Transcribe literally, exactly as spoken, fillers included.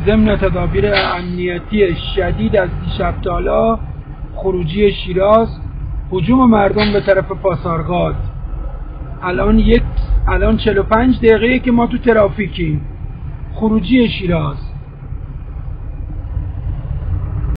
ضمن تدابیر امنیتی شدید از دیشب تا حالا خروجی شیراز، هجوم مردم به طرف پاسارگاد. الان یک الان چهل و پنج دقیقه که ما تو ترافیکیم. خروجی شیراز